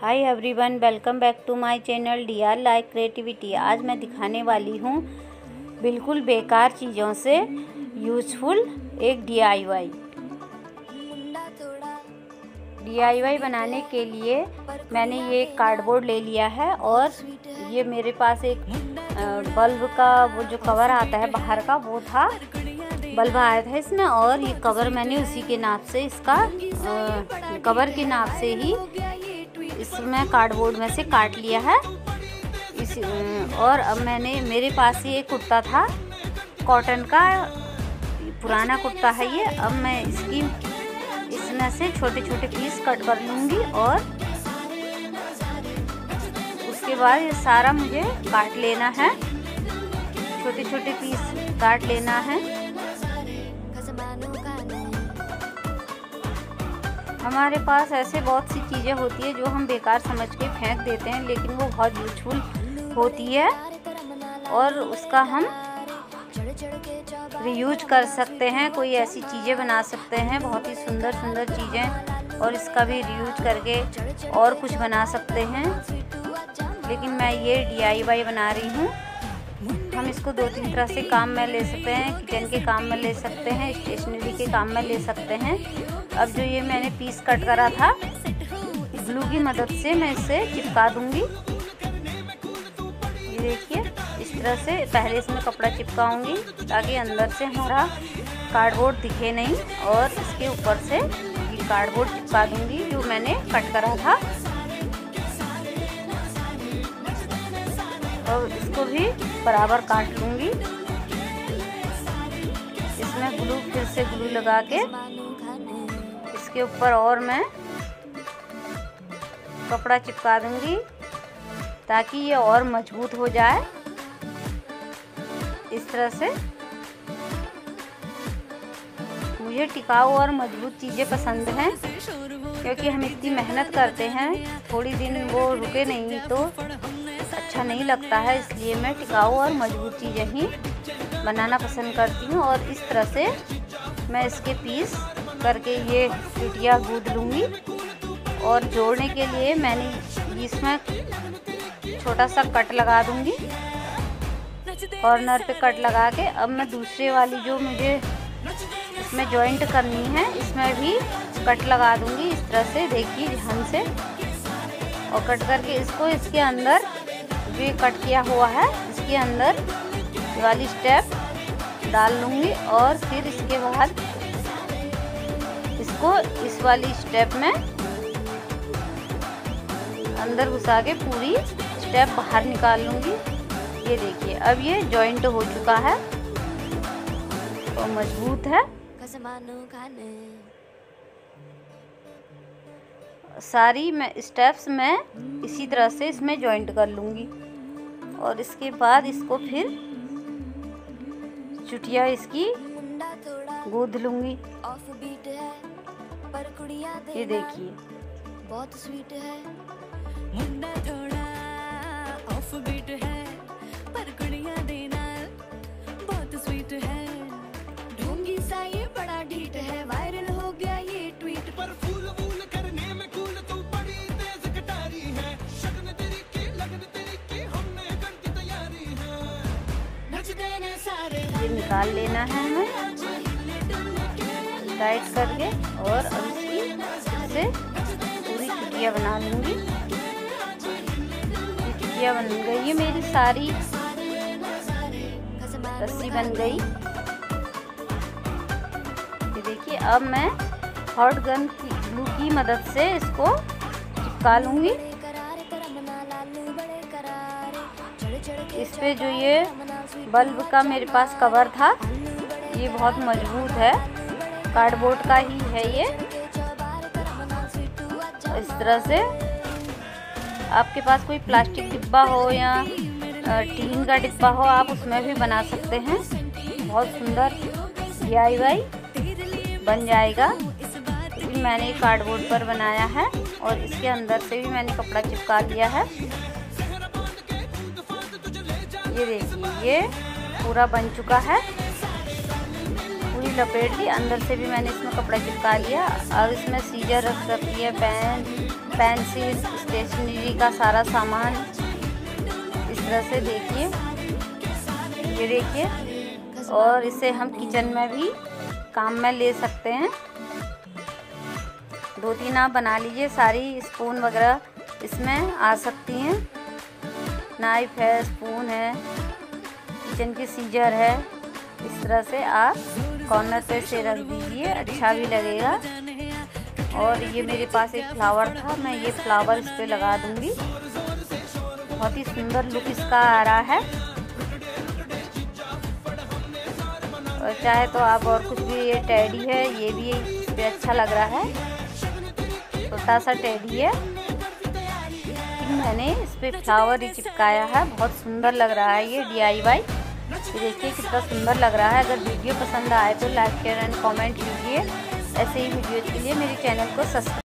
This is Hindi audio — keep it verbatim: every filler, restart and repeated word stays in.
Hi everyone, welcome back to my channel D R like creativity. आज मैं दिखाने वाली हूँ बिल्कुल बेकार चीज़ों से यूज़फुल एक D I Y. D I Y बनाने के लिए मैंने ये कार्डबोर्ड ले लिया है और ये मेरे पास एक बल्ब का वो जो कवर आता है बाहर का वो था, बल्ब आया था इसमें, और ये कवर मैंने उसी के नाप से इसका आ, कवर के नाप से ही इसमें कार्डबोर्ड में से काट लिया है इस। और अब मैंने मेरे पास ये कुर्ता था कॉटन का, पुराना कुर्ता है ये। अब मैं इसकी इसमें से छोटे छोटे पीस कट कर लूँगी और उसके बाद ये सारा मुझे काट लेना है, छोटे छोटे पीस काट लेना है। हमारे पास ऐसे बहुत सी चीज़ें होती है जो हम बेकार समझ के फेंक देते हैं, लेकिन वो बहुत यूजफुल होती है और उसका हम रीयूज कर सकते हैं। कोई ऐसी चीज़ें बना सकते हैं, बहुत ही सुंदर सुंदर चीज़ें, और इसका भी रीयूज करके और कुछ बना सकते हैं। लेकिन मैं ये डी आई वाई बना रही हूँ। हम इसको दो तीन तरह से काम में ले सकते हैं, किचन के काम में ले सकते हैं, स्टेशनरी के काम में ले सकते हैं। अब जो ये मैंने पीस कट करा था, ग्लू की मदद से मैं इसे चिपका दूंगी। ये देखिए, इस तरह से पहले इसमें कपड़ा चिपकाऊंगी ताकि अंदर से हमारा कार्डबोर्ड दिखे नहीं, और इसके ऊपर से ये कार्डबोर्ड चिपका दूंगी जो मैंने कट करा था। और इसको भी बराबर काट लूँगी। इसमें ग्लू फिर से ग्लू लगा के इसके ऊपर और मैं कपड़ा चिपका दूँगी ताकि ये और मजबूत हो जाए। इस तरह से मुझे टिकाऊ और मजबूत चीज़ें पसंद हैं, क्योंकि हम इतनी मेहनत करते हैं, थोड़ी दिन वो रुके नहीं तो अच्छा नहीं लगता है। इसलिए मैं टिकाऊ और मजबूत चीज़ें ही बनाना पसंद करती हूँ। और इस तरह से मैं इसके पीस करके ये चुटिया गूंद लूँगी। और जोड़ने के लिए मैंने इसमें छोटा सा कट लगा दूँगी, कॉर्नर पे कट लगा के। अब मैं दूसरे वाली जो मुझे इसमें जॉइंट करनी है, इसमें भी कट लगा दूँगी इस तरह से, देखिए ध्यान से। और कट करके इसको इसके अंदर जो ये कट किया हुआ है इसके अंदर ये वाली स्टेप डाल लूँगी, और फिर इसके बाद इसको इस वाली स्टेप में अंदर घुसा के पूरी स्टेप बाहर निकाल लूँगी। ये देखिए, अब ये जॉइंट हो चुका है और मजबूत है। सारी मैं स्टेप्स में इसी तरह से इसमें जॉइंट कर लूँगी, और इसके बाद इसको फिर चुटिया इसकी गूंद लूँगी। ये देखिए, बहुत स्वीट है, मुंडा थोड़ा ऑफ बीट है, पर कुड़ियां देना बहुत स्वीट है। ढोंगी सा ये बड़ा ढीठ है, वायरल हो गया ये ट्वीट पर। फूल फूल करने में कूल तू बड़ी तेज कटारी है, शगन तेरी की लगन तेरी की हमने कर की तैयारी है, नच देने सारे। ये निकाल लेना है हमें टाइट करके, और अब इसकी से पूरी चुटिया बना लूँगी। ये चुटिया बन गई है मेरी, सारी रस्सी बन गई। ये देखिए, अब मैं हॉट गन की ग्लू की मदद से इसको चिपका लूँगी। इस पे जो ये बल्ब का मेरे पास कवर था, ये बहुत मजबूत है, कार्डबोर्ड का ही है ये। इस तरह से आपके पास कोई प्लास्टिक डिब्बा हो या टीन का डिब्बा हो, आप उसमें भी बना सकते हैं। बहुत सुंदर डी आई वाई बन जाएगा। क्योंकि मैंने एक कार्डबोर्ड पर बनाया है और इसके अंदर से भी मैंने कपड़ा चिपका लिया है। ये देखिए, ये पूरा बन चुका है, पूरी लपेट ली। अंदर से भी मैंने इसमें कपड़ा चिपका लिया। और इसमें सीजर रख सकती है, पेन पेंसिल, स्टेशनरी का सारा सामान इस तरह से देखिए, ये देखिए। और इसे हम किचन में भी काम में ले सकते हैं। दो तीन आप बना लीजिए, सारी स्पून वगैरह इसमें आ सकती हैं। नाइफ है, स्पून है, किचन की सीजर है। इस तरह से आप कॉर्नर पे से रख दीजिए, अच्छा भी लगेगा। और ये मेरे पास एक फ्लावर था, मैं ये फ्लावर इस पे लगा दूंगी। बहुत ही सुंदर लुक इसका आ रहा है। और चाहे तो आप और कुछ भी, ये टेडी है, ये भी इस पे अच्छा लग रहा है, छोटा सा टेडी है। मैंने इस पे फ्लावर ही चिपकाया है, बहुत सुंदर लग रहा है ये डी आई वाई। देखिए कितना सुंदर लग रहा है। अगर वीडियो पसंद आए तो लाइक शेयर एंड कमेंट कीजिए। ऐसे ही वीडियोज़ के लिए मेरे चैनल को सब्सक्राइब